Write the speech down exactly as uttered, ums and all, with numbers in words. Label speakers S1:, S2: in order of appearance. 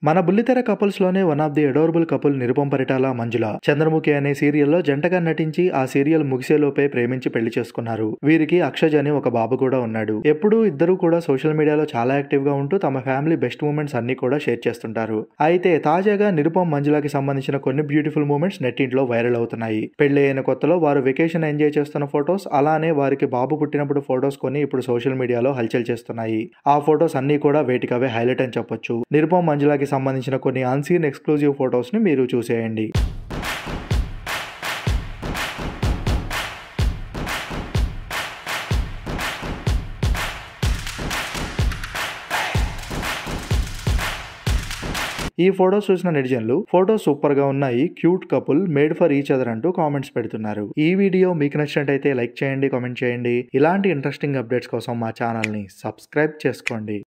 S1: మన బుల్లితెర కపుల్స్ లోనే one of the adorable couple Nirupam Paritala Manjula Chandramukhi అనే సీరియల్లో జంటగా నటించి ఆ సీరియల్ ముగిసేలోపే ప్రేమించి పెళ్లి చేసుకున్నారు. వీరికి అక్షజ్ అని ఒక బాబు కూడా ఉన్నాడు. ఎప్పుడూ ఇద్దరు కూడా సోషల్ మీడియాలో చాలా యాక్టివ్ గా ఉంటూ తమ ఫ్యామిలీ బెస్ట్ మూమెంట్స్ అన్ని కూడా షేర్ చేస్తుంటారు. అయితే తాజాగా నిరుపం మంజులకి సంబంధించిన కొన్ని బ్యూటిఫుల్ మూమెంట్స్ నెట్టింట్లో వైరల్ అవుతున్నాయి. పెళ్లి అయిన కొత్తలో వారు వెకేషన్ ఎంజాయ్ చేస్తున్న ఫొటోస్, అలానే వారికి బాబు పుట్టినప్పుడు ఫొటోస్ కొన్ని ఇప్పుడు సోషల్ మీడియాలో హల్చల్ చేస్తున్నాయి. ఆ ఫొటోస్ అన్ని కూడా వేటికవే హైలైట్ అని చెప్పొచ్చు. నిరుపం మంజులకి సంబంధించిన కొన్ని అన్సీన్ ఎక్స్క్లూజివ్ ఫొటోస్ ని మీరు చూసేయండి. ఈ ఫొటోస్ చూసిన నెటిజన్లు ఫొటోస్ సూపర్ గా ఉన్నాయి, cute couple, made for each other అంటూ కామెంట్స్ పెడుతున్నారు. ఈ వీడియో మీకు నచ్చినట్టయితే లైక్ చేయండి, కామెంట్ చేయండి. ఇలాంటి ఇంట్రెస్టింగ్ అప్డేట్స్ కోసం మా ఛానల్ ని సబ్స్క్రైబ్ చేసుకోండి.